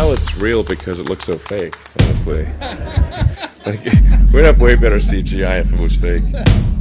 tell it's real because it looks so fake, honestly. Like, we'd have way better CGI if it was fake.